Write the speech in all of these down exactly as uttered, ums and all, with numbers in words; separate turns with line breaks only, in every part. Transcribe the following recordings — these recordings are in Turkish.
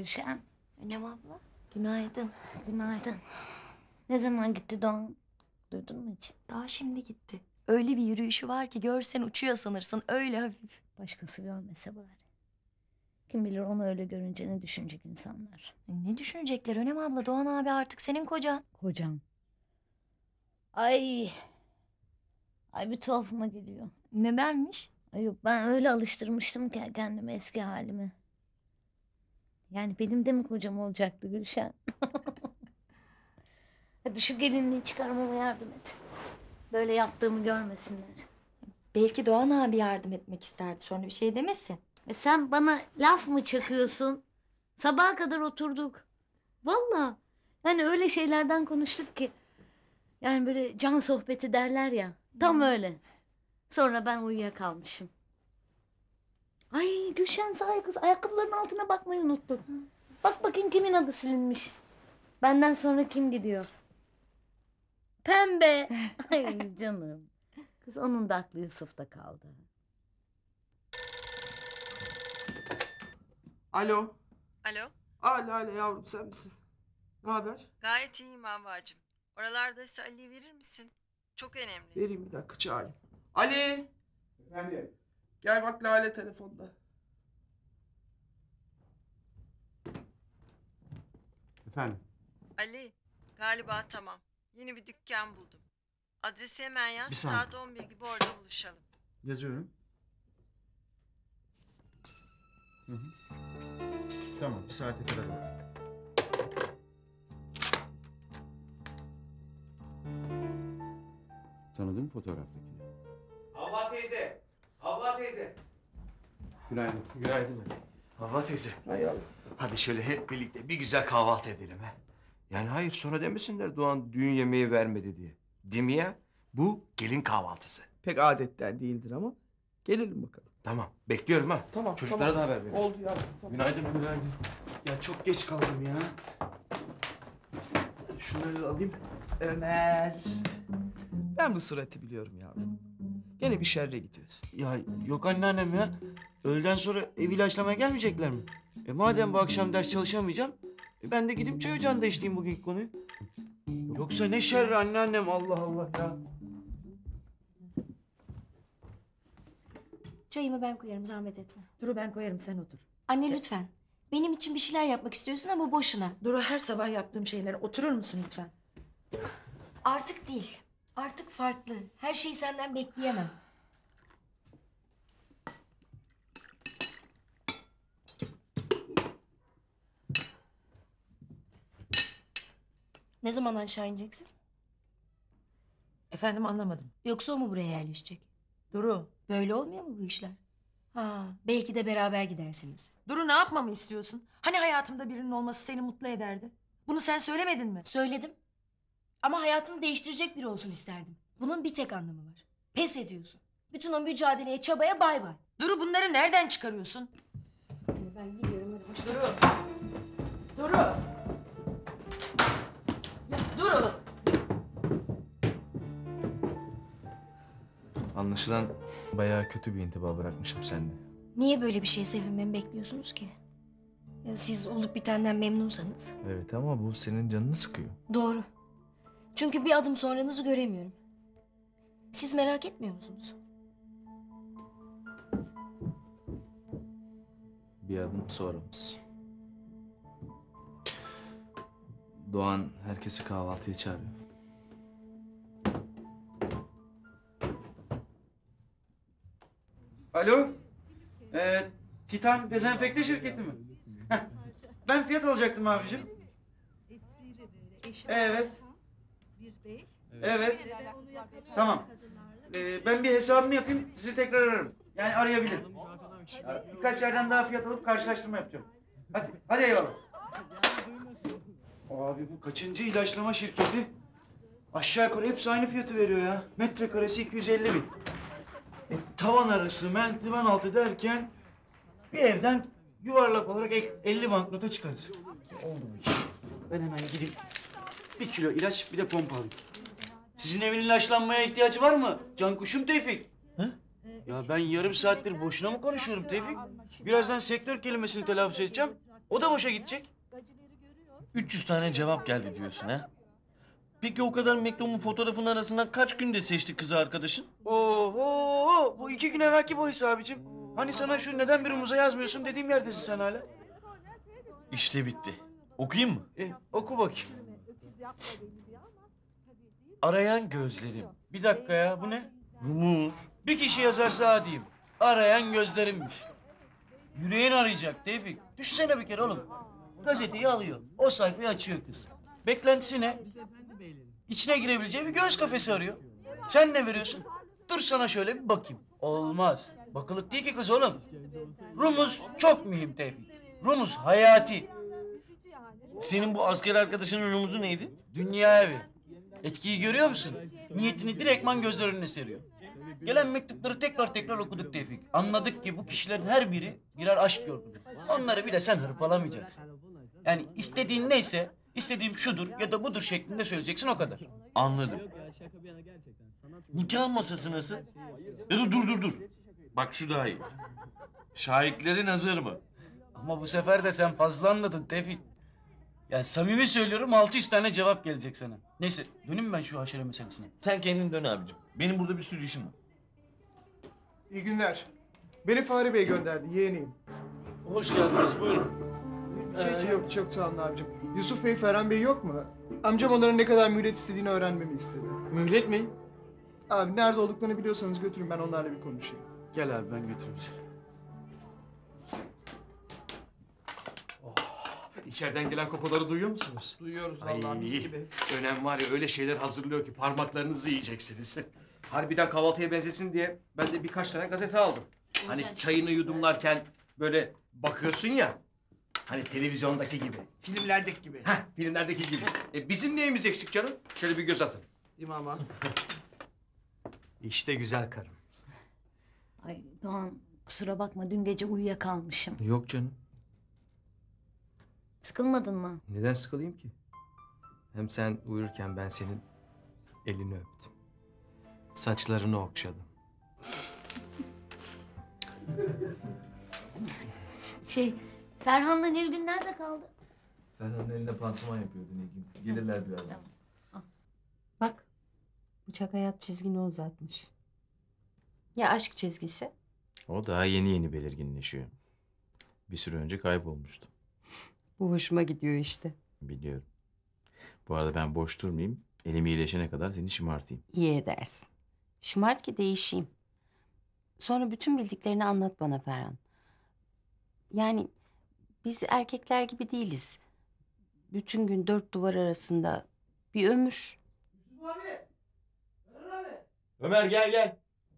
Gülşen.
Önem abla. Günaydın.
Günaydın. Ne zaman gitti Doğan? Duydun mu hiç?
Daha şimdi gitti. Öyle bir yürüyüşü var ki görsen uçuyor sanırsın. Öyle hafif.
Başkası görmese bari. Kim bilir onu öyle görünce ne düşünecek insanlar.
Ne düşünecekler Önem abla? Doğan abi artık senin kocan.
Kocam. Ay. Ay bir tuhafıma geliyor.
Nedenmiş?
Ay yok, ben öyle alıştırmıştım ki kendimi eski halime. Yani benim de mi kocam olacaktı Gülşen? Hadi şu gelinliği çıkarmama yardım et. Böyle yaptığımı görmesinler.
Belki Doğan abi yardım etmek isterdi. Sonra bir şey demesin.
E sen bana laf mı çakıyorsun? Sabaha kadar oturduk. Vallahi. Yani öyle şeylerden konuştuk ki. Yani böyle can sohbeti derler ya. Tam öyle. Sonra ben uyuyakalmışım. Ay Gülşen sahi kız, ayakkabıların altına bakmayı unuttun. Bak bakayım kimin adı silinmiş. Benden sonra kim gidiyor? Pembe. Ay canım. Kız onun da aklı Yusuf'ta kaldı.
Alo.
Alo,
Alo alo yavrum, sen misin? Ne haber?
gayet iyiyim Havvacığım. Oralardaysa Ali'yi verir misin? Çok önemli.
Vereyim bir dakika, çağırayım. Ali!
Efendim?
Gel bak, Lale telefonda.
Efendim?
Ali, galiba tamam. Yeni bir dükkan buldum. Adresi hemen yaz,
Bir saniye.
saat on bir gibi orada buluşalım.
Yazıyorum. Hı hı. Tamam, bir saate kadar var. Tanıdın mı fotoğraftakini?
Havva teyze! Havva teyze!
Günaydın.
Günaydın. Havva teyze.
Hay Allah.
Hadi şöyle hep birlikte bir güzel kahvaltı edelim ha. Yani hayır, sonra demesinler Doğan düğün yemeği vermedi diye. Değil mi ya? Bu gelin kahvaltısı.
Pek adetler değildir ama gelelim bakalım.
Tamam, bekliyorum ha.
Tamam.
Çocuklara
tamam.
da haber verin.
Oldu yavrum. Tamam.
Günaydın, günaydın. Ya çok geç kaldım ya. Şunları da alayım.
Ömer. Ben bu suratı biliyorum yavrum. Gene bir şerre gidiyorsun.
Ya yok anneannem ya. Öğleden sonra ev ilaçlamaya gelmeyecekler mi? E madem bu akşam ders çalışamayacağım, e ben de gidip çay ocağında işleyeyim bugünkü konuyu. Yoksa ne şerri anneannem, Allah Allah ya.
Çayımı ben koyarım, zahmet etme.
Duru ben koyarım, sen otur.
Anne lütfen. Benim için bir şeyler yapmak istiyorsun ama boşuna.
Duru, her sabah yaptığım şeylere oturur musun lütfen?
Artık değil. Artık farklı. Her şeyi senden bekleyemem. Ne zaman aşağı ineceksin?
Efendim, anlamadım.
Yoksa o mu buraya yerleşecek?
Duru.
Böyle olmuyor mu bu işler? Ha, belki de beraber gidersiniz.
Duru, ne yapmamı istiyorsun? Hani hayatımda birinin olması seni mutlu ederdi? Bunu sen söylemedin mi?
Söyledim. Ama hayatını değiştirecek biri olsun isterdim. Bunun bir tek anlamı var. Pes ediyorsun. Bütün o mücadeleye, çabaya bay bay.
Duru, bunları nereden çıkarıyorsun?
Ben gidiyorum, hadi hoşça kal.
Duru. Duru. Ya Duru.
Anlaşılan bayağı kötü bir intiba bırakmışım sende.
Niye böyle bir şeye sevinmemi bekliyorsunuz ki? Ya siz olup bitenden memnunsanız.
Evet ama bu senin canını sıkıyor.
Doğru. Çünkü bir adım sonranızı göremiyorum. Siz merak etmiyor musunuz?
Bir adım sonramız. Doğan herkesi kahvaltıya çağırıyor.
Alo? Ee, Titan Dezenfekte şirketi mi? Heh. Ben fiyat alacaktım abicim. Evet. Evet. Tamam. Ee, ben bir hesabımı yapayım, sizi tekrar ararım. Yani arayabilirim. Ya, birkaç yerden daha fiyat alıp karşılaştırma yapacağım. Hadi, hadi eyvallah. Abi bu kaçıncı ilaçlama şirketi? Aşağı yukarı hepsi aynı fiyatı veriyor ya. Metrekaresi iki yüz elli bin. E, tavan arası, merdiven altı derken bir evden yuvarlak olarak elli banknota çıkarız. E, oldu bu iş. Ben hemen gidip bir kilo ilaç, bir de pompa alayım. Sizin evin ilaçlanmaya ihtiyacı var mı? Can kuşum Tevfik. He? Ya ben yarım saattir boşuna mı konuşuyorum Tevfik? Birazdan sektör kelimesini telaffuz edeceğim. O da boşa gidecek.
üç yüz tane cevap geldi diyorsun ha? Peki o kadar mektubun fotoğrafının arasından kaç günde seçti kızı arkadaşın?
Oho, bu iki gün evvelki boyası abicim. Hani sana şu neden bir Rumuz'a yazmıyorsun dediğim yerdesin sen hala.
İşte bitti. Okuyayım mı?
E, oku bakayım.
Arayan gözlerim.
Bir dakika ya, bu ne?
Rumuz.
Bir kişi yazarsa adiyim. Arayan gözlerimmiş. Yüreğin arayacak Tevfik. Düşsene bir kere oğlum. Gazeteyi alıyor. O sayfayı açıyor kız. Beklentisi ne? İçine girebileceği bir göğüs kafesi arıyor. Sen ne veriyorsun? Dur sana şöyle bir bakayım. Olmaz. Bakılık değil ki kız oğlum. Rumuz çok mühim Tevfik. Rumuz hayati.
Senin bu asker arkadaşının rumuzu neydi?
Dünya evi. Etkiyi görüyor musun? Niyetini direktman gözler önüne seriyor. Gelen mektupları tekrar tekrar okuduk Tevfik. Anladık ki bu kişilerin her biri birer aşk yorgunu. Onları bir de sen hırpalamayacaksın. Yani istediğin neyse, istediğim şudur ya da budur şeklinde söyleyeceksin, o kadar.
Anladım. Nikah masası nasıl? Ya da dur dur dur. Bak şu daha iyi. Şahitlerin hazır mı?
Ama bu sefer de sen fazla anladın Tevfik. Yani samimi söylüyorum, altı yüz tane cevap gelecek sana. Neyse, döneyim ben şu haşere meselesine.
Sen kendin dön abicim. Benim burada bir sürü işim var.
İyi günler. Beni Fahri Bey gönderdi, yeğeniyim.
Hoş geldiniz, buyurun.
Ee, yok, çok sağ olun abicim. Yusuf Bey, Ferhan Bey yok mu? Amcam onların ne kadar mühlet istediğini öğrenmemi istedi.
Mühlet mi?
Abi nerede olduklarını biliyorsanız götürün, ben onlarla bir konuşayım.
Gel abi, ben götürürüm seni.
İçeriden gelen kokuları duyuyor musunuz?
Duyuyoruz
Ay,
vallahi mis gibi.
önem var ya, öyle şeyler hazırlıyor ki parmaklarınızı yiyeceksiniz. Harbiden kahvaltıya benzesin diye ben de birkaç tane gazete aldım. Hani çayını yudumlarken böyle bakıyorsun ya. Hani televizyondaki gibi.
Filmlerdeki gibi.
Heh, filmlerdeki gibi. E, bizim neyimiz eksik canım? Şöyle bir göz atın.
İmama.
İşte güzel karım.
Ay Doğan, kusura bakma, dün gece uyuyakalmışım.
Yok canım.
Sıkılmadın mı?
Neden sıkılayım ki? Hem sen uyurken ben senin elini öptüm. Saçlarını okşadım.
Şey, Ferhan'la Nilgün nerede kaldı?
Ferhan'ın eline pansuman yapıyordu Nilgün. Gelirler birazdan.
Bak, bıçak hayat çizgini uzatmış. Ya aşk çizgisi?
O daha yeni yeni belirginleşiyor. Bir süre önce kaybolmuştu.
Bu hoşuma gidiyor işte.
Biliyorum. Bu arada ben boş durmayayım. Elim iyileşene kadar seni şımartayım.
İyi edersin. Şımart ki değişeyim. Sonra bütün bildiklerini anlat bana Ferhan. Yani biz erkekler gibi değiliz. Bütün gün dört duvar arasında bir ömür.
Ömer gel gel.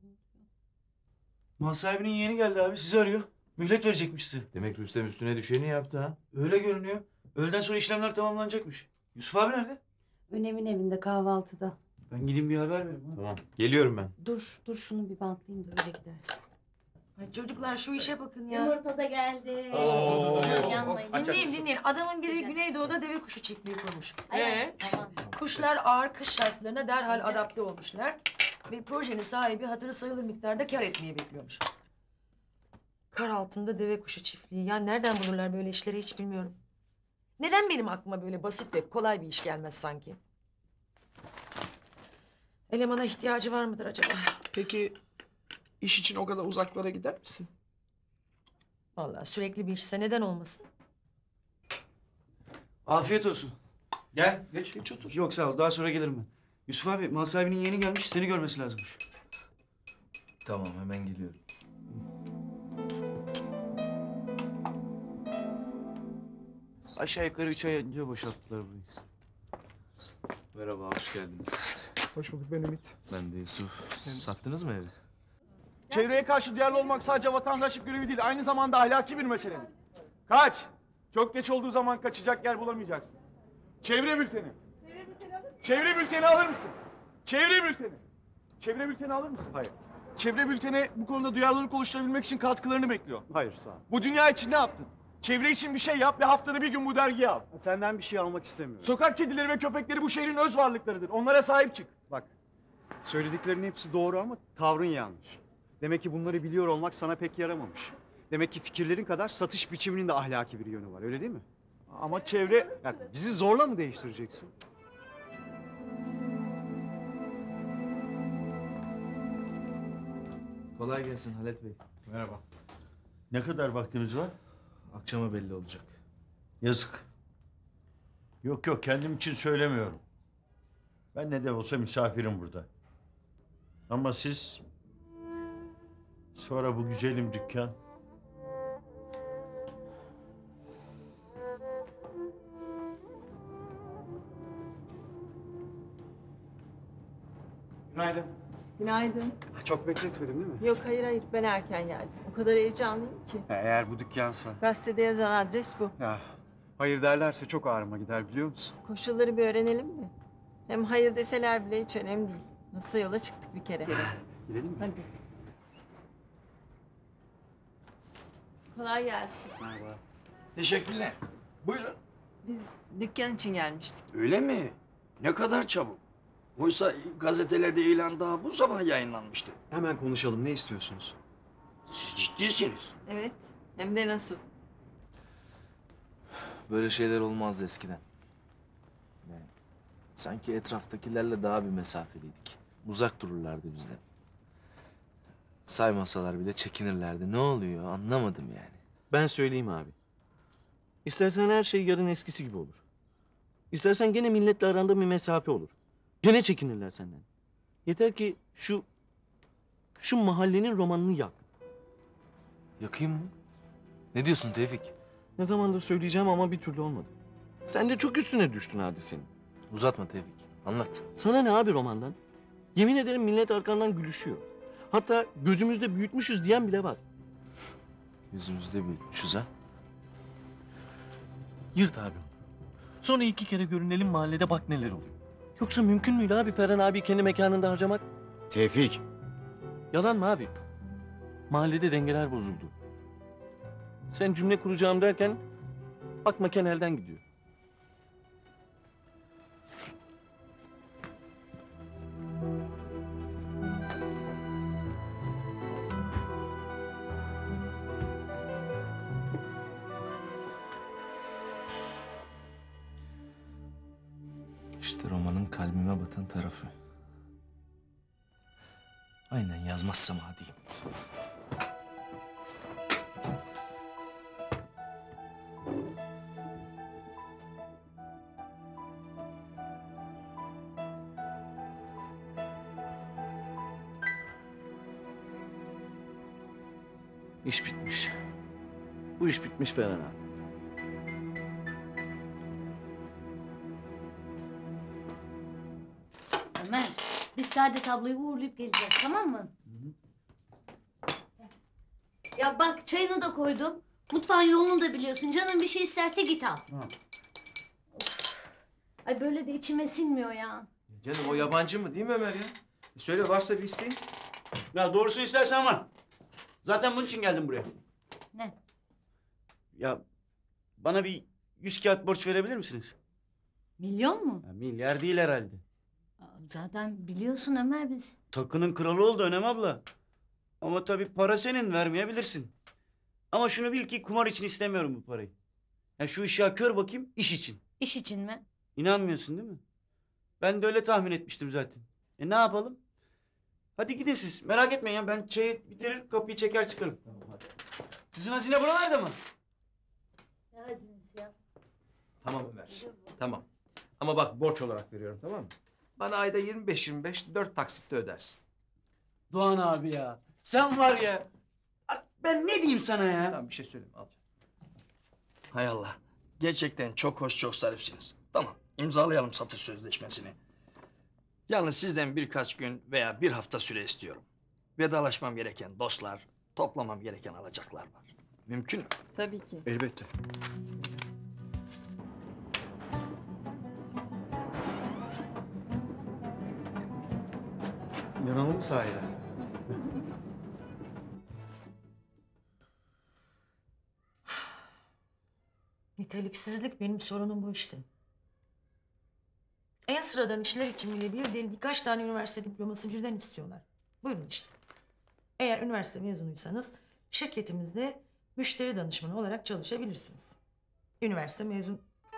Mal sahibinin yeğeni geldi abi, sizi arıyor. Mühlet verecekmiş size.
Demek Rüstem üstüne düşeni yaptı ha.
Öyle görünüyor. Öğleden sonra işlemler tamamlanacakmış. Yusuf abi nerede?
Önem'in evinde kahvaltıda.
Ben gideyim bir haber vereyim. ha.
Tamam. Geliyorum ben.
Dur, dur şunu bir bantlayayım da öyle gidersin.
Ay çocuklar şu işe bakın ya.
Yumurta da geldi.
Oo.
Yanmayın.
Dinleyin dinleyin. Adamın biri Güneydoğu'da deve kuşu çiftliği kurmuş.
Ee? Tamam.
Kuşlar ağır kış şartlarına derhal adapte olmuşlar. Ve projenin sahibi hatırı sayılır miktarda kar etmeyi bekliyormuş. Kar altında deve kuşu çiftliği. Ya nereden bulurlar böyle işleri hiç bilmiyorum. Neden benim aklıma böyle basit ve kolay bir iş gelmez sanki? Elemana ihtiyacı var mıdır acaba?
Peki iş için o kadar uzaklara gider misin?
Vallahi sürekli bir işse neden olmasın?
Afiyet olsun.
Gel, geç.
Geç otur.
Yok sağ ol, daha sonra gelirim ben. Yusuf abi, mal sahibinin yeğeni gelmiş, seni görmesi lazımmış.
Tamam, hemen geliyorum.
Aşağı yukarı üç ay önce boşalttılar burayı.
Merhaba, hoş geldiniz.
Hoş bulduk, ben Ümit.
Ben de Yusuf. Sattınız mı evi?
Çevreye karşı duyarlı olmak sadece vatandaşlık görevi değil, aynı zamanda ahlaki bir meseledir. Kaç! Çok geç olduğu zaman kaçacak yer bulamayacaksın. Çevre bülteni. Çevre bülteni alır mısın? Çevre bülteni. Çevre bülteni alır mısın? Hayır. Çevre bülteni bu konuda duyarlılık oluşturabilmek için katkılarını bekliyor.
Hayır sağ ol.
Bu dünya için ne yaptın? Çevre için bir şey yap ve haftada bir gün bu dergiyi al.
Senden bir şey almak istemiyorum.
Sokak kedileri ve köpekleri bu şehrin öz varlıklarıdır. Onlara sahip çık.
Bak, söylediklerinin hepsi doğru ama tavrın yanlış. Demek ki bunları biliyor olmak sana pek yaramamış. Demek ki fikirlerin kadar satış biçiminin de ahlaki bir yönü var, öyle değil mi?
Ama çevre...
Ya bizi zorla mı değiştireceksin?
Kolay gelsin Halet Bey.
Merhaba. Ne kadar vaktiniz var?
Akşama belli olacak.
Yazık. Yok yok, kendim için söylemiyorum. Ben ne de olsa misafirim burada. Ama siz... Sonra bu güzelim dükkan...
Günaydın.
Günaydın.
Çok bekletmedim değil mi?
Yok hayır hayır ben erken geldim. O kadar heyecanlıyım ki.
Ya eğer bu dükkansa...
Gazetede yazan adres bu.
Ya hayır derlerse çok ağrıma gider biliyor musun?
Koşulları bir öğrenelim de. Hem hayır deseler bile hiç önemli değil. Nasıl yola çıktık bir kere.
Gidelim mi?
Hadi. Kolay gelsin.
Merhaba.
Teşekkürler. Buyurun.
Biz dükkan için gelmiştik.
Öyle mi? Ne kadar çabuk. Oysa gazetelerde ilan daha bu sabah yayınlanmıştı.
Hemen konuşalım, ne istiyorsunuz?
Siz ciddisiniz.
Evet. Hem de nasıl?
Böyle şeyler olmazdı eskiden. Yani sanki etraftakilerle daha bir mesafeliydik. Uzak dururlardı bizden. Saymasalar bile çekinirlerdi. Ne oluyor anlamadım yani.
Ben söyleyeyim abi. İstersen her şey yarın eskisi gibi olur. İstersen gene milletle aranda bir mesafe olur. Gene çekinirler senden. Yeter ki şu... şu mahallenin romanını yak.
Yakayım mı? Ne diyorsun Tevfik?
Ne zamandır söyleyeceğim ama bir türlü olmadı. Sen de çok üstüne düştün hadisenin.
Uzatma Tevfik. Anlat.
Sana ne abi romandan? Yemin ederim millet arkandan gülüşüyor. Hatta gözümüzde büyütmüşüz diyen bile var.
Yüzümüzde büyütmüşüz ha.
Yırt abi onu. Sonra iki kere görünelim mahallede, bak neler oluyor. Yoksa mümkün müydü abi Ferhan abi kendi mekanında harcamak?
Tevfik.
Yalan mı abi? Mahallede dengeler bozuldu. Sen cümle kuracağım derken bak mekan elden gidiyor.
İşte romanın kalbime batan tarafı. Aynen yazmazsam hadiyim.
İş bitmiş. Bu iş bitmiş Ferhan abi.
Ömer, biz Saadet ablayı uğurlayıp geleceğiz, tamam mı? Ya bak çayını da koydum. Mutfağın yolunu da biliyorsun. Canın bir şey isterse git al.
Tamam.
Ay böyle de içime sinmiyor ya.
Canım o yabancı mı değil mi Ömer ya? E söyle varsa bir isteğin.
Ya doğrusu istersen ama. Zaten bunun için geldim buraya.
Ne?
Ya bana bir yüz kağıt borç verebilir misiniz?
Milyon mu?
Ya, milyar değil herhalde.
Aa, zaten biliyorsun Ömer biz.
Takının kralı oldu Önem abla. Ama tabii para senin, vermeyebilirsin. Ama şunu bil ki kumar için istemiyorum bu parayı. Ya şu ışığa kör bakayım, iş için.
İş için mi?
İnanmıyorsun değil mi? Ben de öyle tahmin etmiştim zaten. E ne yapalım? Hadi gidin siz. Merak etmeyin ya. Ben çayı bitirir, kapıyı çeker çıkarım. Sizin hazine buralarda mı?
Ne hazinesi ya?
Tamam Ömer. Tamam. Ama bak borç olarak veriyorum, tamam mı? Bana ayda yirmi beş yirmi beş dört taksitle ödersin.
Doğan abi ya. Sen var ya. Ben ne diyeyim sana ya?
Tamam bir şey söyleyeyim. Al.
Hay Allah. Gerçekten çok hoş, çok zarifsiniz. Tamam, imzalayalım satış sözleşmesini. Yalnız sizden birkaç gün veya bir hafta süre istiyorum. Vedalaşmam gereken dostlar, toplamam gereken alacaklar var. Mümkün mü?
Tabii ki.
Elbette.
İnanalım mı sahiden?
Niteliksizlik benim sorunum bu işte. En sıradan işler için bile bir değil birkaç tane üniversite diploması birden istiyorlar. Buyurun işte. Eğer üniversite mezunuysanız şirketimizde müşteri danışmanı olarak çalışabilirsiniz. Üniversite mezun...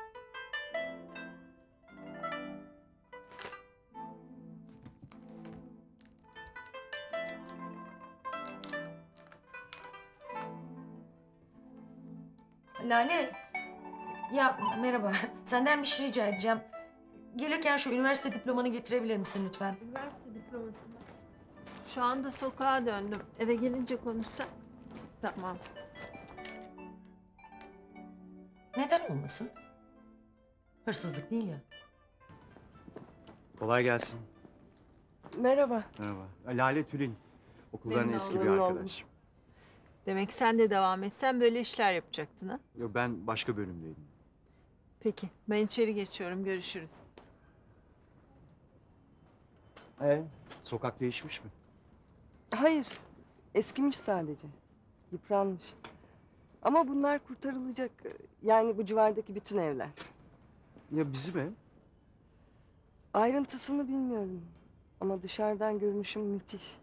Lale, ya merhaba. Senden bir şey rica edeceğim. Gelirken şu üniversite diplomanı getirebilir misin lütfen?
Üniversite diploması mı? Şu anda sokağa döndüm. Eve gelince konuşsak. Tamam.
Neden olmasın? Hırsızlık değil ya.
Kolay gelsin.
Merhaba.
Merhaba. Lale Tülin. Okuldan
Memnun
eski bir
oldum.
arkadaş.
Demek sen de devam etsen böyle işler yapacaktın ha?
Yo, ben başka bölümdeydim.
Peki, ben içeri geçiyorum. Görüşürüz.
Ee, sokak değişmiş mi?
Hayır, eskimiş sadece. Yıpranmış. Ama bunlar kurtarılacak. Yani bu civardaki bütün evler.
Ya bizim ev?
Ayrıntısını bilmiyorum. Ama dışarıdan görünüşüm müthiş.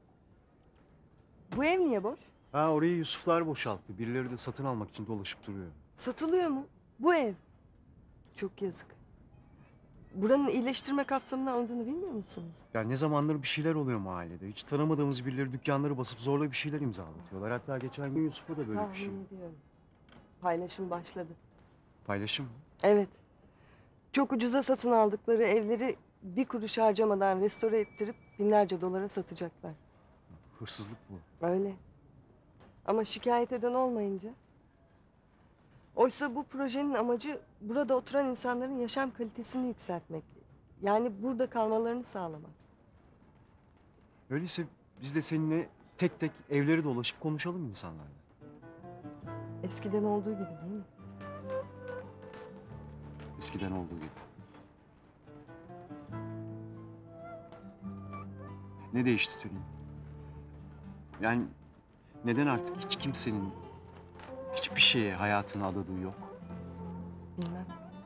Bu ev niye boş?
Ha, orayı Yusuflar boşalttı. Birileri de satın almak için dolaşıp duruyor.
Satılıyor mu? Bu ev. Çok yazık. Buranın iyileştirme kapsamına alındığını bilmiyor musunuz?
Ya ne zamandır bir şeyler oluyor mahallede. Hiç tanımadığımız birileri dükkanları basıp zorla bir şeyler imzalatıyorlar. Hatta geçen gün Yusuf'a da böyle bir şey.
Tahmin ediyorum. Paylaşım başladı.
Paylaşım mı?
Evet. Çok ucuza satın aldıkları evleri bir kuruş harcamadan restore ettirip binlerce dolara satacaklar.
Hırsızlık bu.
Öyle. Ama şikayet eden olmayınca. Oysa bu projenin amacı burada oturan insanların yaşam kalitesini yükseltmek. Yani burada kalmalarını sağlamak.
Öyleyse biz de seninle tek tek evleri dolaşıp konuşalım insanlarla.
Eskiden olduğu gibi değil mi?
Eskiden olduğu gibi. Ne değişti Tülin? Yani neden artık hiç kimsenin hiçbir şeye hayatını adadığı yok?
Bilmem.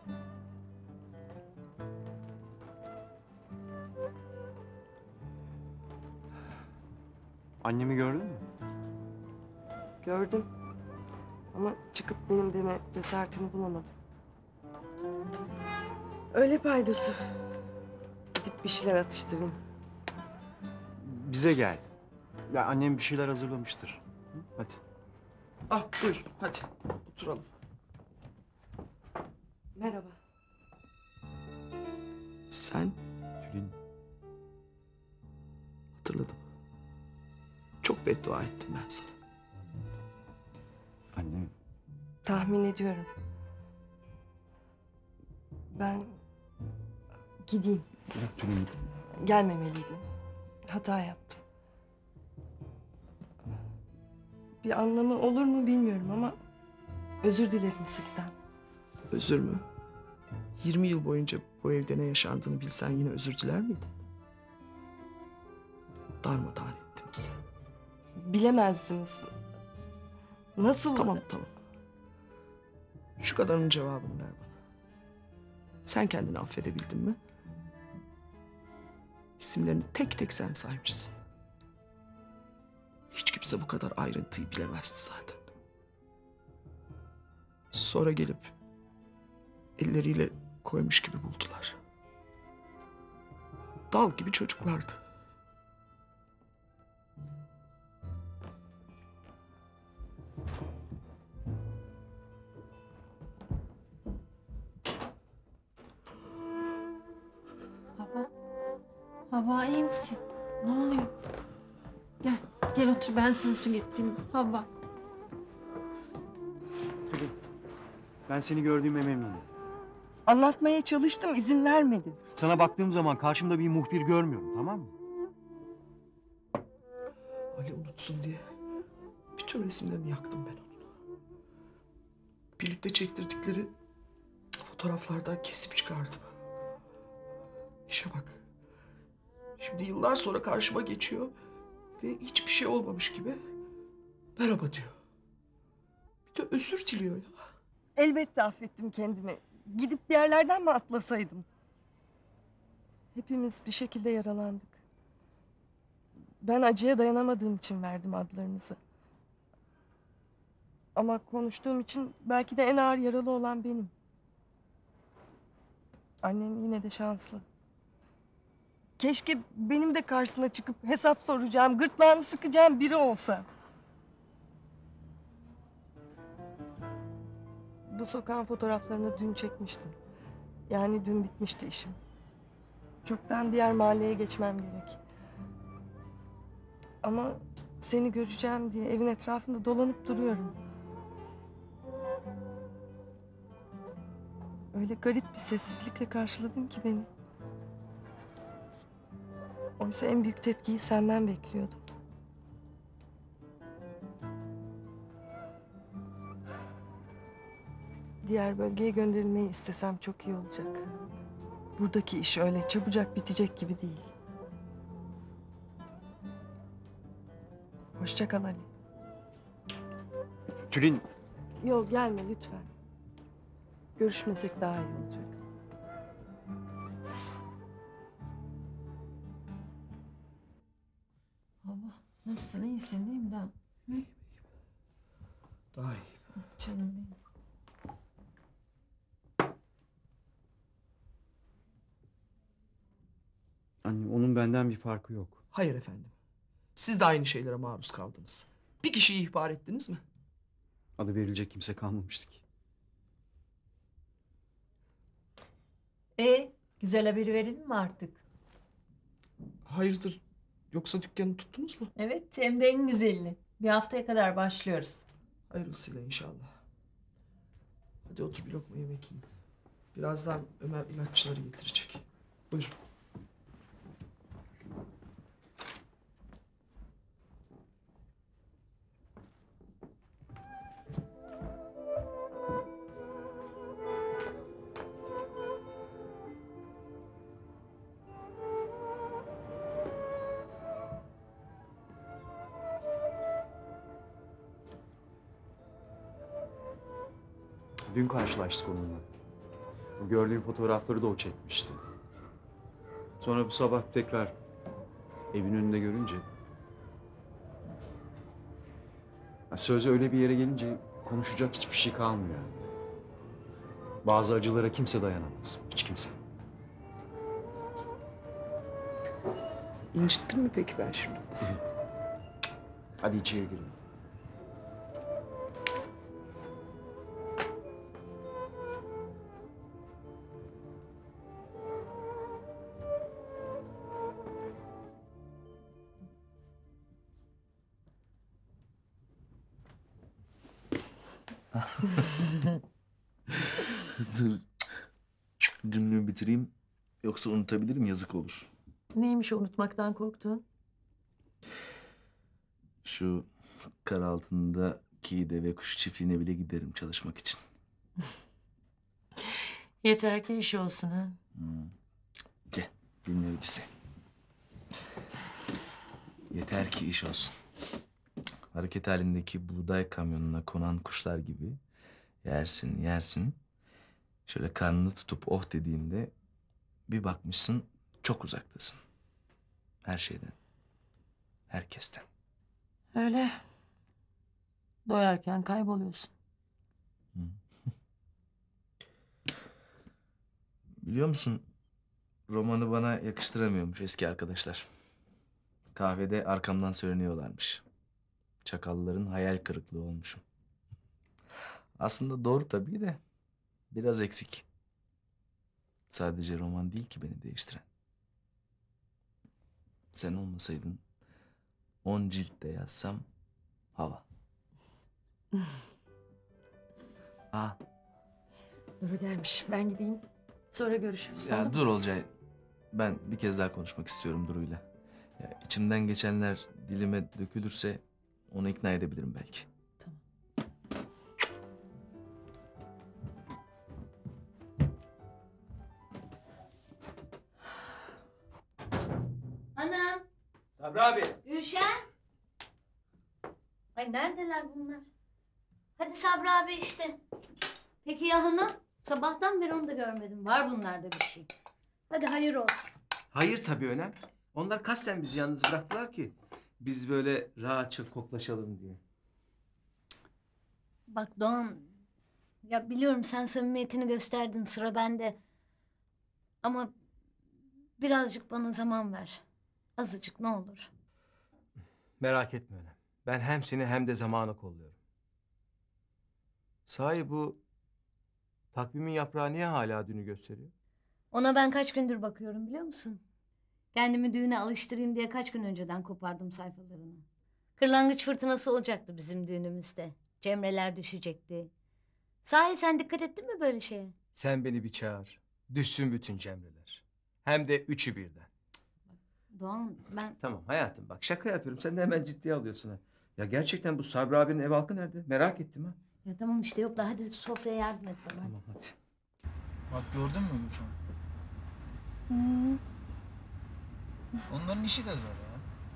Annemi gördün mü?
Gördüm. Ama çıkıp benim deme cesaretini bulamadım. Öyle paydosu. Gidip bir şeyler atıştırayım.
Bize gel. Ya annem bir şeyler hazırlamıştır. Hı? Hadi.
Ah buyur hadi oturalım.
Merhaba.
Sen?
Tülin.
Hatırladım. Çok beddua ettim ben sana.
Anne.
Tahmin ediyorum. Ben gideyim.
Bırak Tülin.
Gelmemeliydim. Hata yaptım. Bir anlamı olur mu bilmiyorum ama özür dilerim sizden.
Özür mü? yirmi yıl boyunca bu evde ne yaşandığını bilsen yine özür diler miydin? Darmadağın ettim bizi.
Bilemezdiniz. Nasıl?
Tamam tamam. Şu kadarının cevabını ver bana. Sen kendini affedebildin mi? İsimlerini tek tek sen saymışsın. Hiç kimse bu kadar ayrıntıyı bilemezdi zaten. Sonra gelip elleriyle koymuş gibi buldular. Dal gibi çocuklardı.
Hava. Hava iyi misin? Ne oluyor? Gel. Gel otur ben sana su getireyim. Hava.
Tülin. Ben seni gördüğüme memnunum.
Anlatmaya çalıştım, izin vermedin.
Sana baktığım zaman karşımda bir muhbir görmüyorum, tamam mı?
Ali unutsun diye bütün resimlerini yaktım ben onun. Birlikte çektirdikleri fotoğraflardan kesip çıkardım. İşe bak. Şimdi yıllar sonra karşıma geçiyor ve hiçbir şey olmamış gibi merhaba diyor. Bir de özür diliyor ya.
Elbette affettim kendimi. Gidip bir yerlerden mi atlasaydım? Hepimiz bir şekilde yaralandık. Ben acıya dayanamadığım için verdim adlarınızı. Ama konuştuğum için belki de en ağır yaralı olan benim. Annem yine de şanslı. Keşke benim de karşısına çıkıp hesap soracağım, gırtlağını sıkacağım biri olsa. Bu sokağın fotoğraflarını dün çekmiştim. Yani dün bitmişti işim. Çoktan diğer mahalleye geçmem gerek. Ama seni göreceğim diye evin etrafında dolanıp duruyorum. Öyle garip bir sessizlikle karşıladın ki beni. Oysa en büyük tepkiyi senden bekliyordum. Diğer bölgeye gönderilmeyi istesem çok iyi olacak. Buradaki iş öyle çabucak bitecek gibi değil. Hoşça kal Ali.
Tülin,
Yok gelme lütfen. Görüşmesek daha iyi olacak.
Allah, nasılsın? İyisin değil mi daha? Hı?
Daha iyi.
Canım benim.
anne onun benden bir farkı yok.
Hayır efendim. Siz de aynı şeylere maruz kaldınız. Bir kişiyi ihbar ettiniz mi?
Adı verilecek kimse kalmamıştı ki.
E güzel haberi verelim mi artık?
Hayırdır? Yoksa dükkanı tuttunuz mu?
Evet, hem de en güzelini. Bir haftaya kadar başlıyoruz.
Hayırlısıyla inşallah. Hadi otur bir lokma yemek yiyin. Birazdan Ömer ilaççıları getirecek. Buyurun.
Dün karşılaştık onunla. O gördüğün fotoğrafları da o çekmişti. Sonra bu sabah tekrar evin önünde görünce... Ya sözü öyle bir yere gelince konuşacak hiçbir şey kalmıyor yani. Bazı acılara kimse dayanamaz. Hiç kimse.
İncittim mi peki ben şimdi kızı?
Hadi içeri girin.
Dur. Cümlemi bitireyim. Yoksa unutabilirim, yazık olur.
Neymiş o unutmaktan korktuğun?
Şu kar altındaki deve kuş çiftliğine bile giderim çalışmak için.
Yeter ki iş olsun ha.
Hmm. Gel, dinleyicisi. Yeter ki iş olsun. Hareket halindeki buğday kamyonuna konan kuşlar gibi yersin yersin. Şöyle karnını tutup oh dediğinde bir bakmışsın çok uzaktasın. Her şeyden. Herkesten.
Öyle. Doyarken kayboluyorsun.
Biliyor musun, romanı bana yakıştıramıyormuş eski arkadaşlar. Kahvede arkamdan söyleniyorlarmış. Çakalların hayal kırıklığı olmuşum. Aslında doğru tabii de biraz eksik. Sadece roman değil ki beni değiştiren. Sen olmasaydın on ciltte yazsam hava. Aa,
Duru gelmiş. Ben gideyim. Sonra görüşürüz. oldu
ya
mu?
dur Olcay. Ben bir kez daha konuşmak istiyorum Duru'yla. Ya içimden geçenler dilime dökülürse onu ikna edebilirim belki.
Hanım,
Sabri abi.
Gülşen. Ay neredeler bunlar? Hadi Sabri abi işte. Peki ya hanım? Sabahtan beri onu da görmedim. Var bunlarda bir şey. Hadi hayır olsun.
Hayır tabii Önem. Onlar kasten bizi yalnız bıraktılar ki biz böyle rahatça koklaşalım diye.
Bak Doğan, ya biliyorum sen samimiyetini gösterdin, sıra bende. Ama birazcık bana zaman ver. Azıcık ne olur.
Merak etme öyle. Ben hem seni hem de zamanı kolluyorum. Sahi bu takvimin yaprağı niye hala dünü gösteriyor?
Ona ben kaç gündür bakıyorum biliyor musun? Kendimi düğüne alıştırayım diye kaç gün önceden kopardım sayfalarını. Kırlangıç fırtınası olacaktı bizim düğünümüzde. Cemreler düşecekti. Sahi sen dikkat ettin mi böyle şeye?
Sen beni bir çağır. Düşsün bütün cemreler. Hem de üçü birden.
Doğan ben...
Tamam hayatım bak şaka yapıyorum. Sen de hemen ciddiye alıyorsun ha. Ya gerçekten bu Sabri abinin ev halkı nerede? Merak ettim ha.
Ya tamam işte yok da hadi sofraya yardım et bana.
Tamam hadi.
Bak gördün mü Gülşen?
Hmm.
Onların işi de zor ya.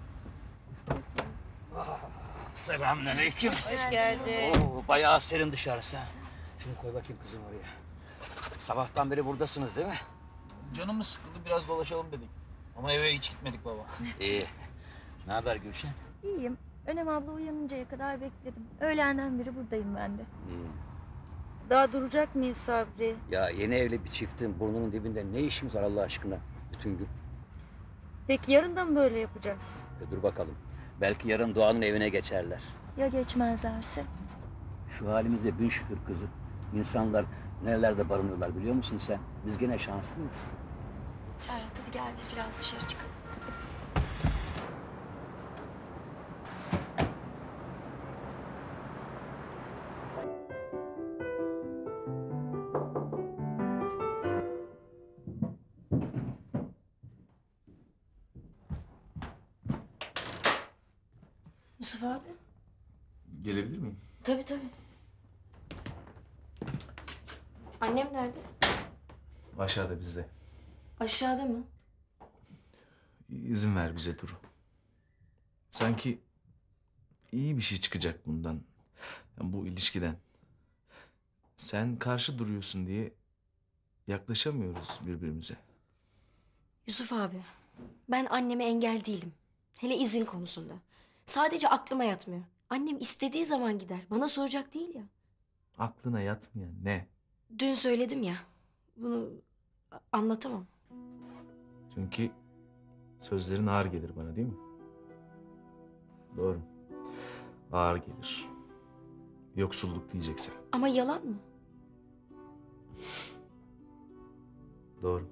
Selamünaleyküm.
Hoş geldin.
Oo, bayağı serin dışarısı. ha. Şunu koy bakayım kızım oraya. Sabahtan beri buradasınız değil mi?
Canımız sıkıldı biraz dolaşalım dedik. Ama eve hiç gitmedik baba.
İyi. Ne haber Gülşen?
İyiyim. Önem abla uyanıncaya kadar bekledim. Öğlenden beri buradayım ben de.
Hmm.
Daha duracak mıyız Sabri?
Ya yeni evli bir çiftin burnunun dibinde ne işimiz var Allah aşkına bütün gün?
Peki yarın da mı böyle yapacağız?
E, dur bakalım. Belki yarın Doğan'ın evine geçerler.
Ya geçmezlerse?
Şu halimize bin şükür kızım. İnsanlar nerelerde barınıyorlar biliyor musun sen? Biz gene şanslıyız.
Serhat hadi gel biz biraz dışarı çıkalım.
Yusuf abi.
Gelebilir miyim?
Tabii tabii. Annem nerede?
Aşağıda bizde.
Aşağıda mı?
İzin ver bize Duru. Sanki iyi bir şey çıkacak bundan. Yani bu ilişkiden. Sen karşı duruyorsun diye yaklaşamıyoruz birbirimize.
Yusuf abi, ben anneme engel değilim. Hele izin konusunda. Sadece aklıma yatmıyor. Annem istediği zaman gider. Bana soracak değil ya.
Aklına yatmayan ne?
Dün söyledim ya. Bunu anlatamam.
Çünkü sözlerin ağır gelir bana değil mi? Doğru. Ağır gelir. Yoksulluk diyeceksin.
Ama yalan mı?
Doğru.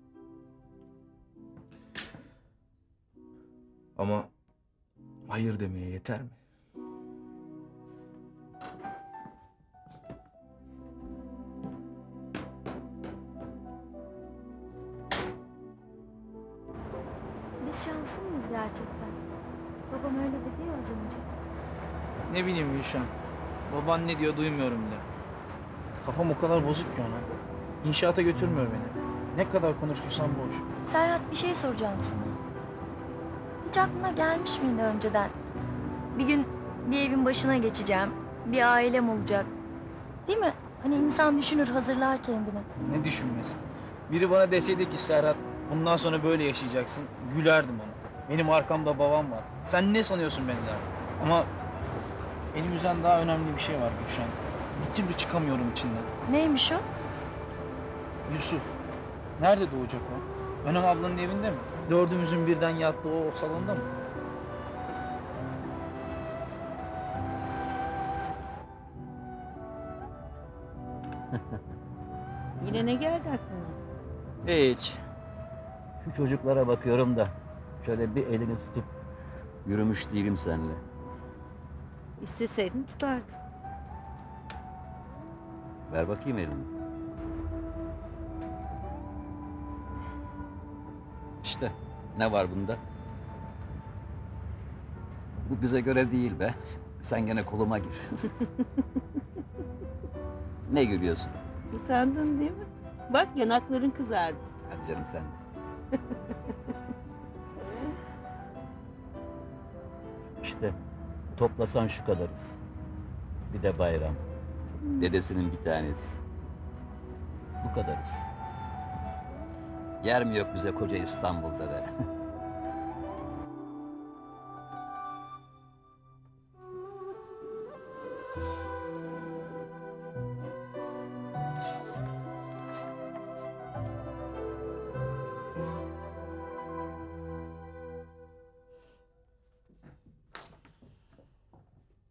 Ama hayır demeye yeter mi?
Biz şanslı mıyız gerçekten? Babam öyle dedi ya az önce.
Ne bileyim Gülşen. Baban ne diyor duymuyorum bile. Kafam o kadar bozuk ki ona. İnşaata götürmüyor beni. Ne kadar konuştuysam boş.
Serhat bir şey soracağım sana. Hiç aklına gelmiş miydi önceden? Bir gün bir evin başına geçeceğim. Bir ailem olacak. Değil mi? Hani insan düşünür, hazırlar kendini.
Ne düşünmesi? Biri bana deseydi ki Serhat bundan sonra böyle yaşayacaksın. Gülerdim ona. Benim arkamda babam var. Sen ne sanıyorsun beni der. Ama elimizden daha önemli bir şey var Gülşen. Bir türlü çıkamıyorum içinden.
Neymiş o?
Yusuf. Nerede doğacak o? Önem ablanın evinde mi? Dördümüzün birden yattığı o salonda mı?
Yine ne geldi aklına?
Hiç. Şu çocuklara bakıyorum da şöyle bir elini tutup yürümüş değilim seninle.
İsteseydin tutardın.
Ver bakayım elini. İşte ne var bunda? Bu bize göre değil be. Sen gene koluma gir. Ne gülüyorsun?
Utandın değil mi? Bak yanakların kızardı.
Hadi canım sen de. İşte toplasan şu kadarız. Bir de bayram. Dedesinin bir tanesi. Bu kadarız. Yer mi yok bize koca İstanbul'da be?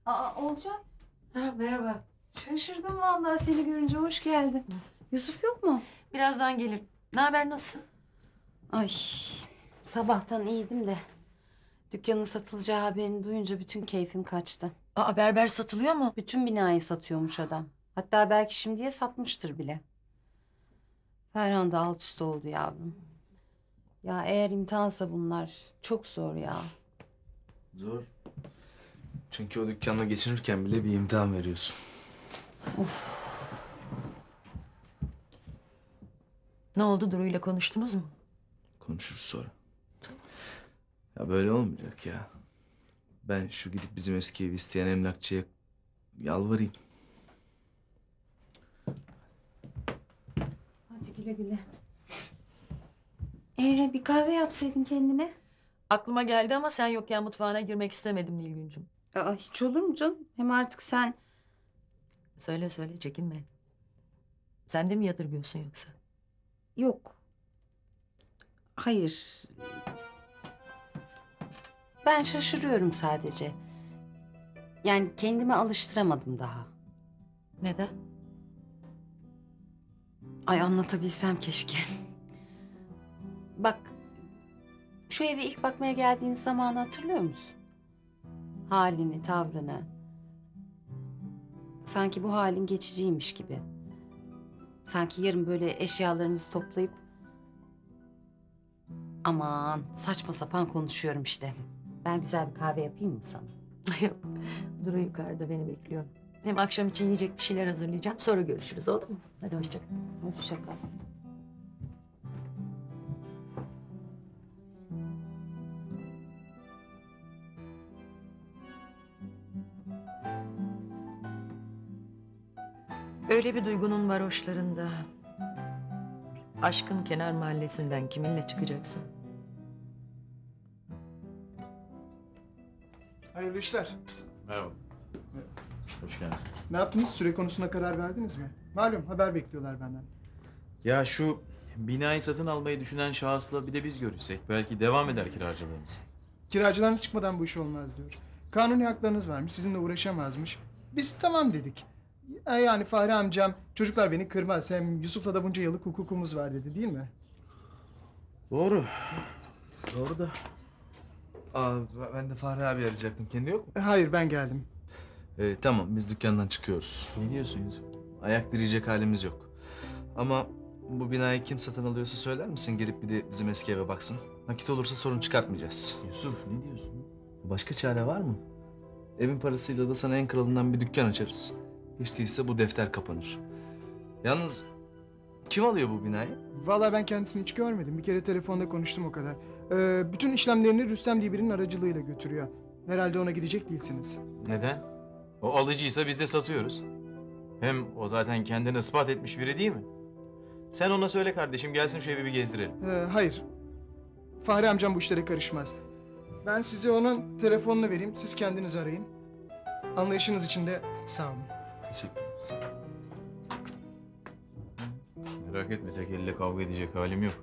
Aa Olcay. Ha, merhaba. Şaşırdım vallahi seni görünce. Hoş geldin. Yusuf yok mu?
Birazdan gelir. Ne haber, nasılsın?
Ay sabahtan iyiydim de dükkanın satılacağı haberini duyunca bütün keyfim kaçtı.
Aa, berber satılıyor mu?
Bütün binayı satıyormuş adam. Hatta belki şimdiye satmıştır bile. Ferhan da alt üst oldu yavrum. Ya eğer imtihansa bunlar çok zor ya.
Zor. Çünkü o dükkanla geçinirken bile bir imtihan veriyorsun.
Of.
Ne oldu, Duru ile konuştunuz mu?
Konuşuruz sonra. Ya böyle olmayacak ya. Ben şu gidip bizim eski evi isteyen emlakçıya yalvarayım.
Hadi güle güle. Ee, bir kahve yapsaydın kendine.
Aklıma geldi ama sen yokken mutfağına girmek istemedim Nilgüncüm.
Aa, hiç olur mu canım? Hem artık sen...
Söyle söyle, çekinme. Sen de mi yadırgıyorsun yoksa?
Yok. Hayır. Ben şaşırıyorum sadece. Yani kendime alıştıramadım daha.
Neden?
Ay anlatabilsem keşke. Bak, şu eve ilk bakmaya geldiğiniz zamanı hatırlıyor musun? Halini, tavrını. Sanki bu halin geçiciymiş gibi. Sanki yarın böyle eşyalarınızı toplayıp... Aman saçma sapan konuşuyorum işte. Ben güzel bir kahve yapayım mı sana?
Yok, Duru yukarıda beni bekliyor. Hem akşam için yiyecek bir şeyler hazırlayacağım. Sonra görüşürüz, oldu mu? Hadi hoşça kal.
Hoşça kal.
Öyle bir duygunun varoşlarında. Aşkın kenar mahallesinden kiminle çıkacaksın?
Hayırlı işler.
Merhaba. Hoş geldin.
Ne yaptınız? Süre konusuna karar verdiniz mi? Malum haber bekliyorlar benden.
Ya şu binayı satın almayı düşünen şahısla bir de biz görüşsek belki devam eder kiracılığımız.
Kiracılarınız çıkmadan bu iş olmaz diyor. Kanuni haklarınız varmış, sizinle uğraşamazmış. Biz tamam dedik. E Yani Fahri amcam, çocuklar beni kırmaz. Hem Yusuf'la da bunca yıllık hukukumuz var dedi, değil mi?
Doğru. Doğru da.
Aa, ben de Fahri abi arayacaktım. Kendi yok mu?
E, Hayır, ben geldim.
Ee, tamam, biz dükkandan çıkıyoruz.
Ne diyorsun Yusuf?
Ayak direyecek halimiz yok. Ama bu binayı kim satın alıyorsa söyler misin? Gelip bir de bizim eski eve baksın. Nakit olursa sorun çıkartmayacağız.
Yusuf ne diyorsun?
Başka çare var mı? Evin parasıyla da sana en kralından bir dükkan açarız. Hiç değilse bu defter kapanır. Yalnız kim alıyor bu binayı?
Vallahi ben kendisini hiç görmedim. Bir kere telefonda konuştum o kadar. Ee, bütün işlemlerini Rüstem diye birinin aracılığıyla götürüyor. Herhalde ona gidecek değilsiniz.
Neden? O alıcıysa biz de satıyoruz. Hem o zaten kendini ispat etmiş biri değil mi? Sen ona söyle kardeşim gelsin şu evi bir gezdirelim.
Ee, hayır. Fahri amcam bu işlere karışmaz. Ben size onun telefonunu vereyim. Siz kendiniz arayın. Anlayışınız için de sağ olun.
Teşekkür ederiz. Merak etme tek elle kavga edecek halim yok.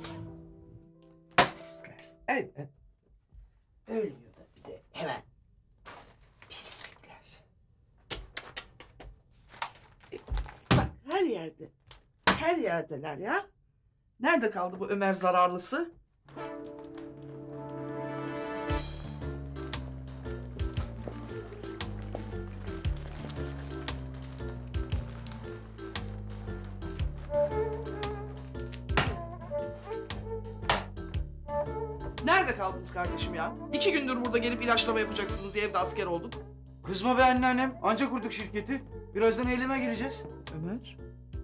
Evet. Ölüyor da bir de hemen. Pislikler. Bak her yerde. Her yerdeler ya. Nerede kaldı bu Ömer zararlısı? Nerede kaldınız kardeşim ya? İki gündür burada gelip ilaçlama yapacaksınız diye evde asker olduk.
Kızma be anneannem. Anca kurduk şirketi. Birazdan eyleme gireceğiz.
Ömer.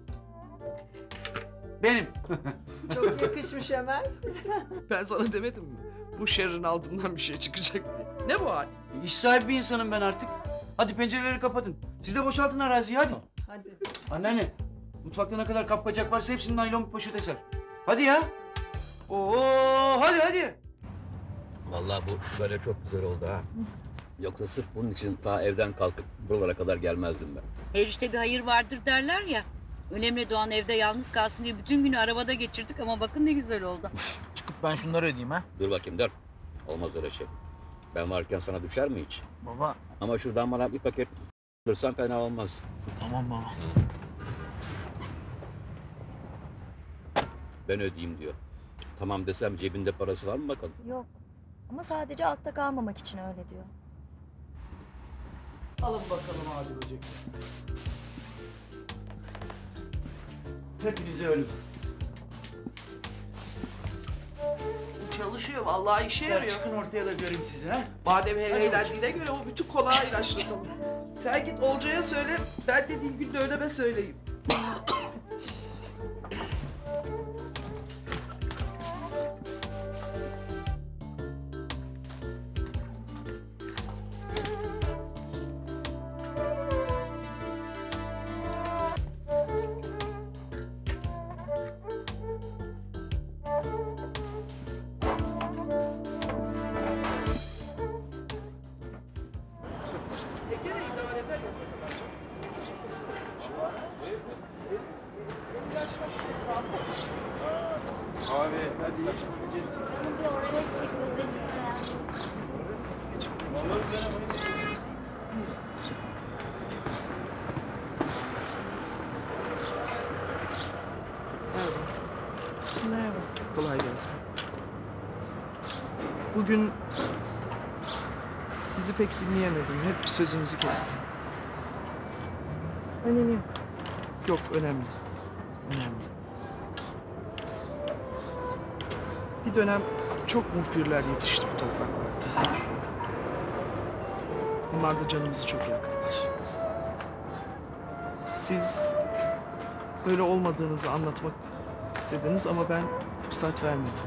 Benim.
Çok yakışmış Ömer. Ben sana demedim mi? Bu şerrin altından bir şey çıkacak diye. Ne bu hal?
İş sahibi bir insanım ben artık. Hadi pencereleri kapatın. Siz de boşaltın araziyi hadi.
Hadi.
Anneanne, mutfakta ne kadar kap bacak varsa hepsini naylon bir poşete sar. Hadi ya. Oo, hadi hadi.
Vallahi bu böyle çok güzel oldu ha. Yoksa sırf bunun için ta evden kalkıp buralara kadar gelmezdim ben.
Her işte bir hayır vardır derler ya. Önemli Doğan evde yalnız kalsın diye bütün günü arabada geçirdik ama bakın ne güzel oldu.
Çıkıp ben şunları ödeyeyim ha.
Dur bakayım dur. Olmaz öyle şey. Ben varken sana düşer mi hiç?
Baba.
Ama şuradan bana bir paket alırsan fena olmaz.
Tamam baba.
Ben ödeyeyim diyor. Tamam desem cebinde parası var mı bakalım?
Yok. Ama sadece altta kalmamak için öyle diyor.
Alın bakalım abi böcek. Hepinize ölüm. Çalışıyor vallahi işe yarıyor. Çıkın ortaya da göreyim sizi ha. Badem eğlendiğine göre o bütün konağı ilaçlatalım. Sen git Olcay'a söyle, ben dediğim gün de öyleme söyleyeyim.
Abi hadi iç.
Merhaba. Kolay gelsin. Bugün sizi pek dinleyemedim. Hep sözünüzü kestim.
Önemi yok.
Yok, önemli. Önemli. Bir dönem çok muhbirler yetişti bu topraklarda. Onlar da canımızı çok yaktılar. Siz böyle olmadığınızı anlatmak istediniz ama ben fırsat vermedim.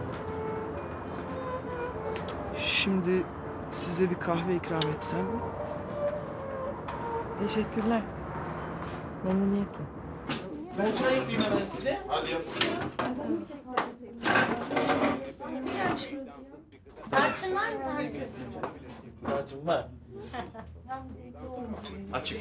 Şimdi size bir kahve ikram etsem mi?
Teşekkürler. Memnuniyetle.
Ben çay yapayım hemen size.
Hadi yap.
Tarçın var mı tarçın?
Tarçın var.
Açık.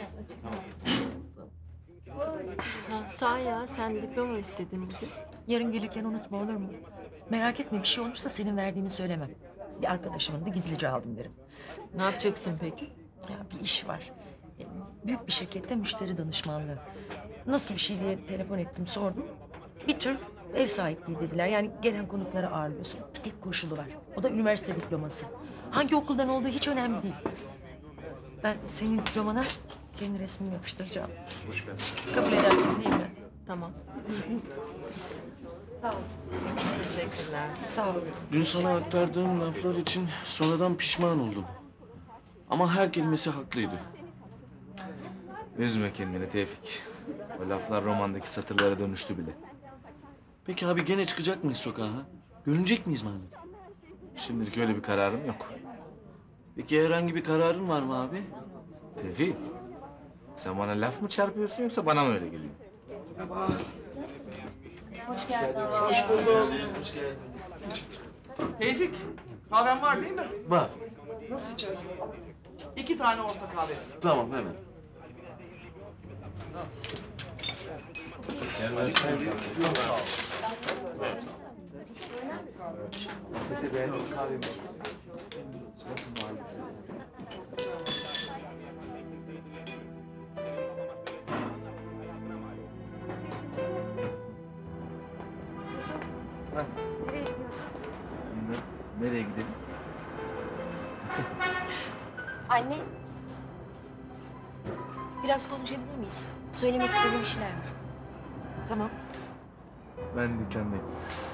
Ha, sağ ya, sen diploma istedin bugün. Yarın gelirken unutma, olur mu? Merak etme, bir şey olursa senin verdiğini söylemem. Bir arkadaşımın da gizlice aldım derim. Ne yapacaksın peki? Ya bir iş var. E, Büyük bir şirkette müşteri danışmanlığı. Nasıl bir şey diye telefon ettim, sordum. Bir tür ev sahipliği dediler. Yani gelen konukları ağırlıyorsun. Bir tek koşulu var. O da üniversite diploması. Hangi okuldan olduğu hiç önemli değil. Ben senin diplomana kendi resmimi yapıştıracağım.
Hoş geldin.
Kabul edersin değil mi? Tamam. Sağ ol. Çok teşekkürler. Sağ ol.
Dün sana aktardığım laflar için sonradan pişman oldum. Ama her kelimesi haklıydı.
Üzme kendini Tevfik. O laflar romandaki satırlara dönüştü bile.
Peki abi gene çıkacak mıyız sokağa? Ha? Görünecek miyiz mahallede?
Şimdilik öyle bir kararım yok.
Peki herhangi bir kararın var mı abi?
Tevfik, sen bana laf mı çarpıyorsun yoksa bana mı öyle geliyor?
Hoş geldin.
Hoş bulduk. Hoş geldin. Tevfik, kahven var değil mi?
Var.
Nasıl içersin? İki tane orta kahve.
Tamam hemen.
Nereye gidiyorsun?
Nereye gidelim?
Anne. Biraz konuşabilir miyiz? Söylemek istediğim bir şeyler var.
Tamam.
Ben dükkandayım.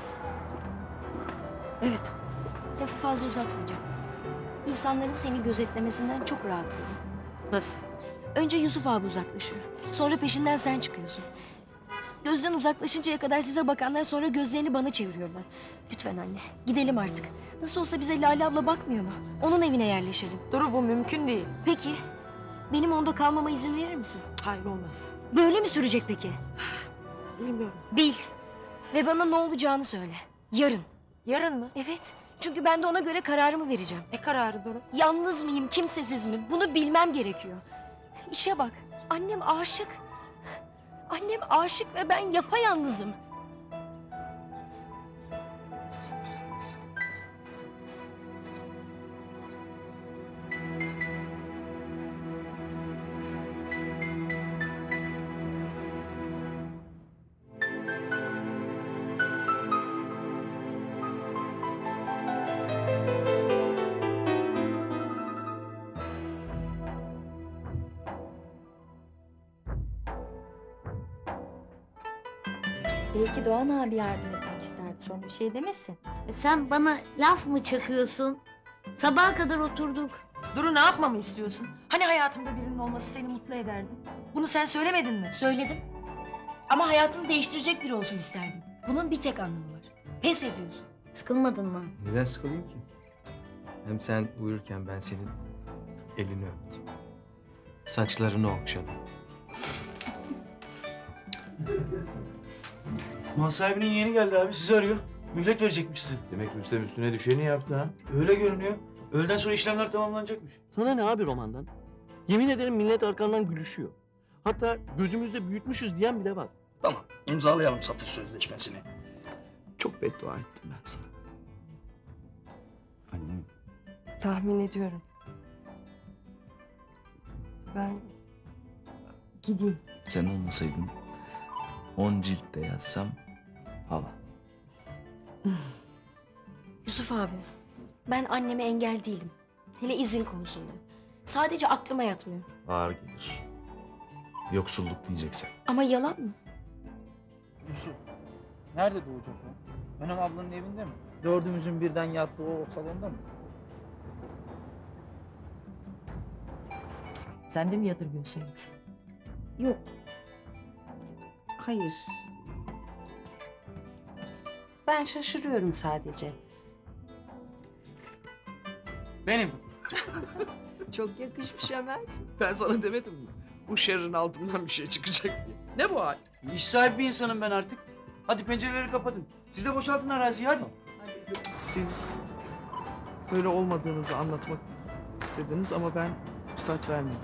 Evet.
Lafı fazla uzatmayacağım. İnsanların seni gözetlemesinden çok rahatsızım.
Nasıl?
Önce Yusuf abi uzaklaşıyor. Sonra peşinden sen çıkıyorsun. Gözden uzaklaşıncaya kadar size bakanlar sonra gözlerini bana çeviriyorlar. Lütfen anne, gidelim artık. Nasıl olsa bize Lale abla bakmıyor mu? Onun evine yerleşelim.
Duru, bu mümkün değil.
Peki, benim onda kalmama izin verir misin?
Hayır, olmaz.
Böyle mi sürecek peki?
Bilmiyorum.
Bil. Ve bana ne olacağını söyle. Yarın.
Yarın mı?
Evet. Çünkü ben de ona göre kararımı vereceğim.
Ne kararı Duru?
Yalnız mıyım, kimsesiz mi? Bunu bilmem gerekiyor. İşe bak. Annem aşık. Annem aşık ve ben yapayalnızım.
Belki Doğan abi yardım etmek isterdi. Sonra bir şey demesin.
E sen bana laf mı çakıyorsun? Sabaha kadar oturduk.
Duru ne yapmamı istiyorsun? Hani hayatımda birinin olması seni mutlu ederdi? Bunu sen söylemedin mi?
Söyledim. Ama hayatını değiştirecek biri olsun isterdim. Bunun bir tek anlamı var. Pes ediyorsun.
Sıkılmadın mı?
Neden sıkılayım ki? Hem sen uyurken ben senin elini öptüm. Saçlarını okşadım.
Mal sahibinin yeğeni geldi abi, sizi arıyor. Mühlet verecekmiş size.
Demek Rüstem üstüne düşeni yaptı ha.
Öyle görünüyor. Öğleden sonra işlemler tamamlanacakmış.
Sana ne abi romandan? Yemin ederim millet arkandan gülüşüyor. Hatta gözümüzde büyütmüşüz diyen bile var.
Tamam, imzalayalım satış sözleşmesini.
Çok beddua ettim ben sana.
Annem.
Tahmin ediyorum. Ben gideyim.
Sen olmasaydın on ciltte yazsam hava.
Yusuf abi, ben anneme engel değilim. Hele izin konusunda. Sadece aklıma yatmıyor.
Ağır gelir. Yoksulluk diyeceksin.
Ama yalan mı?
Yusuf, nerede doğacak o? Önem ablanın evinde mi? Dördümüzün birden yattığı o salonda mı?
Sen de mi yadırgıyorsun yoksa?
Yok. Hayır. Ben şaşırıyorum sadece.
Benim.
Çok yakışmış Ömer.
Ben sana demedim mi? Bu şerrin altından bir şey çıkacak diye. Ne bu hal?
İş sahibi bir insanım ben artık. Hadi pencereleri kapatın. Siz de boşaltın araziyi hadi.
Siz böyle olmadığınızı anlatmak istediniz ama ben fırsat vermedim.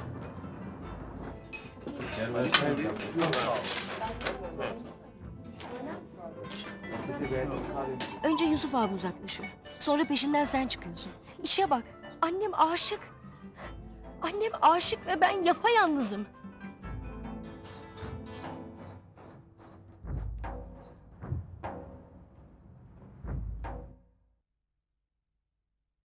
Önce Yusuf abi uzaklaşıyor. Sonra peşinden sen çıkıyorsun. İşe bak. Annem aşık. Annem aşık ve ben yapayalnızım.